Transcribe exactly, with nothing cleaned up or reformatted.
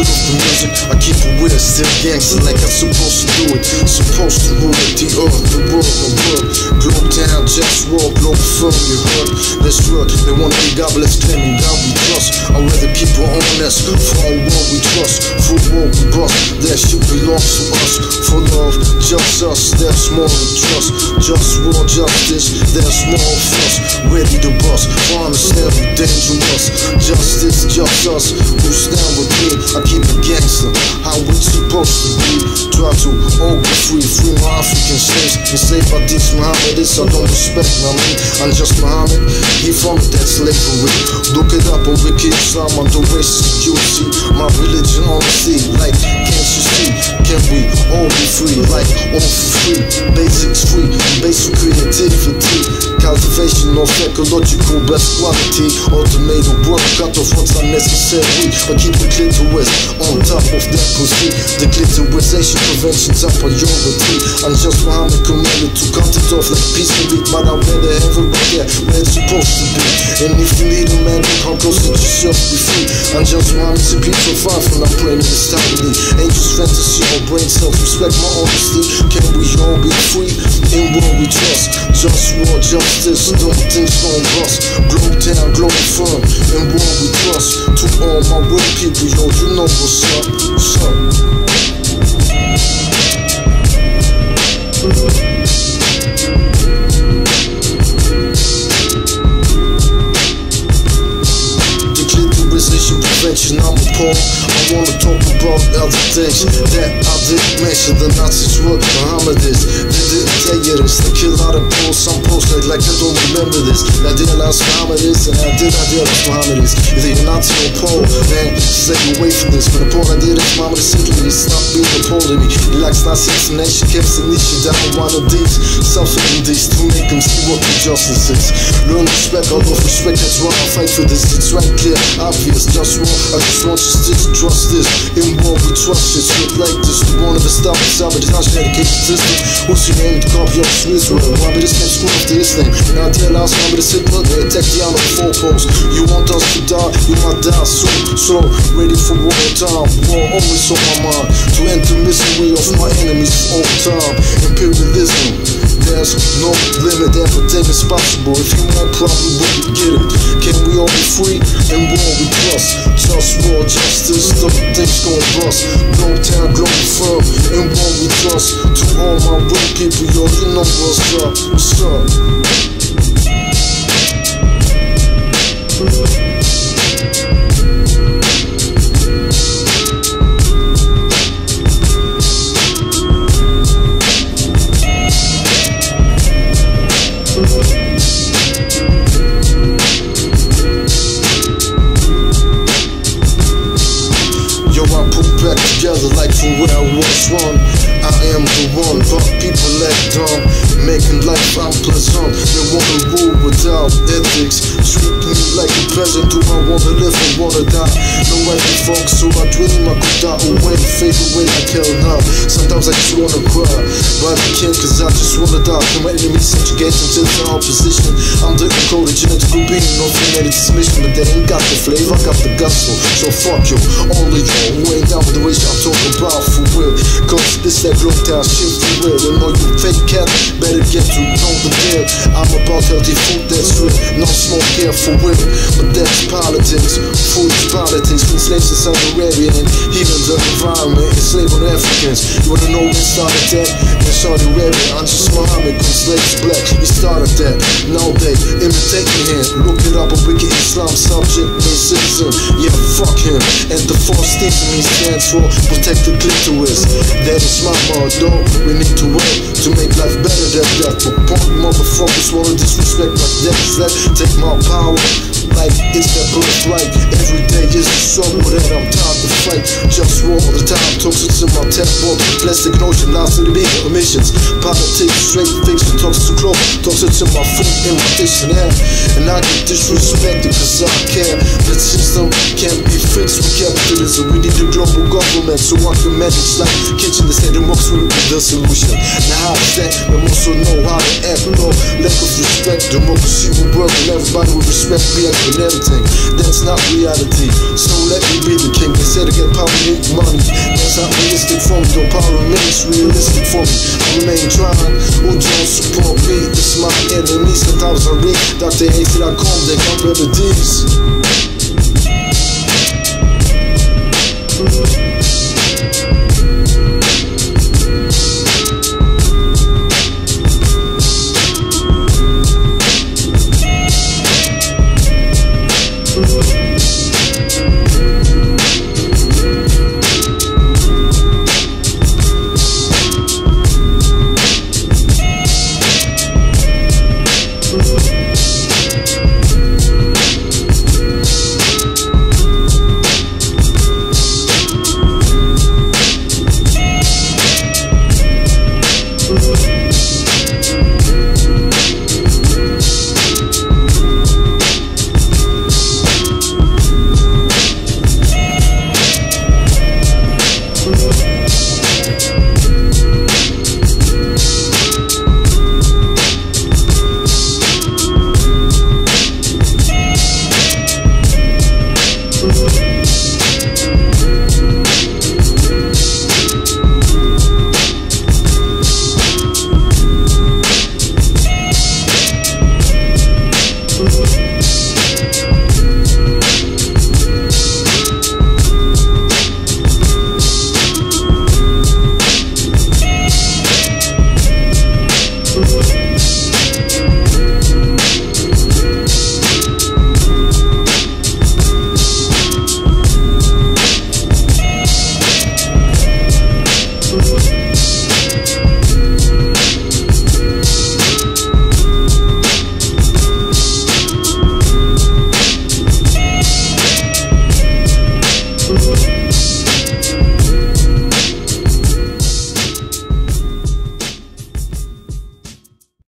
good of the music, I keep it weird, still gangster like I'm supposed to do it. Supposed to rule it, the earth, the world, my word. Globe town, JustWar, Globalfirm, you heard. Let's work, they wanna be godless, claiming God we trust. I'd rather keep our own nest, for our world we trust. For world we bust, that shit belongs to us. For love, just us, there's more to trust. JustWar, justice, there's more of us. Ready to bust, honest, never dangerous. Justice, just us, who stand with me. I keep it gangster, how we supposed to be. Try to all be free, free my African slaves. Enslaved by these Mohammedists, I don't respect, I mean, I'm just Muhammad, he from that slavery. Look it up on Wiki Islam, on the racist security. My religion honesty, like, can't you see? Can we all be free, like, all for free? Basics free, basic creativity. Cultivation of ecological best quality. Ultimatum work, cut off what's unnecessary. But keep the clitoris on top of that pussy. The clitorisation prevention's a priority. I'm just Muhammad commanded to cut it off like piece of meat. But I'd rather have it right there where it's supposed to be. And if you need a man, come close to yourself, be free. I'm just Muhammad to keep survive when I'm praying this time to me. Ain't just fantasy or brain cells, respect my honesty. Can we all be free? In what we trust. JustWar, justice, don't things gon' bust. Globe town, Globalfirm, in what we trust. To all my real people, yo, you know what's up, what's up. The clitorisation prevention, I'm a poem. I wanna talk about other things that I didn't mention. The Nazis were Mohammedists. They didn't tell you this. They kill out of posts, some posts like, like I don't remember this. I did realize Mohammedists, and I did I realize Mohammedists. Either you're Nazi or Pole, then stay away from this. But the point I did is Mohammed simply stop being a Pole to me. He likes Nazi nation, keeps the niche down one of these. Suffering these to make them see what the justice is. Learn respect, all of respect, that's why I fight for this. It's right clear, obvious, JustWar. I just want you to trust this. In what we trust, it's shit like this. The one of the stop and sabotage dedication system. Who's your name to copy up to Israel? Why be this name screw after his name? And I tell us, why be this Hitler? They attack the on the four posts. You want us to die, you might die soon. So, ready for war time. War always on my mind. To end the misery of my enemies all time. Imperialism, there's no limit, everything is possible. If you want problem, we can get it. Can we all be free? And war we trust. JustWar, justice, don't things gon' bust. Globe town, Globalfirm, and war we trust. To all my real people, yo, you know what's up, what's up. Back together like from where I was one. I am the one, but people act dumb, making life unpleasant. They wanna rule without ethics, treat me like a peasant. Do I wanna live or wanna die? No I can focus, so I dream I could die away, fade away like hell now. Sometimes I just wanna cry, but I can't cause I just wanna die. From my enemies subjugation to the opposition. I'm the encoded genetical being, no genetic transmission. But they ain't got the flavor, I got the gospel. So fuck you, all of you who ain't down with the way I'm talking about for real. Cause this that globe town shit for real. And all you fake cats better get to know the deal. I'm about healthy food that's real, no smoke here for real. But that's politics, food is politics. From slaves to Saudi Arabia and even the environment, enslaving Africans. You wanna know who started that? In Saudi Arabia, I'm just Muhammad, cause slaves black. He started that, now they imitate me here. Look it up, a wicked Islam subject, racism. Yeah, fuck him. And the false thing to me stands for protect the clitoris. That is my motto. We need to work to make life better than that. But punk motherfuckers wanna disrespect my death. That take my power like it's that birthright. Every day is a struggle that I'm tired to fight. JustWar all the time, toxins in my tap book. Plastic notion, lies to the big emissions. Politics, straight fiction, toxins to clothes. Toxins in my food, in my dictionary. And I get disrespected cause I care. The system can't be fixed with capitalism. We need a global government so I can manage like kitchen. The say democracy will be the solution. Now how is that? We also know how to act, no lack of respect. Democracy will work and everybody will respect me and everything. That's not reality, so let me be the king. They say to get power, need money. That's not realistic for me, though power remains realistic for me. I remain trying, who don't support me? It's my enemy, sometimes I read Doctor A T dot com, they got remedies.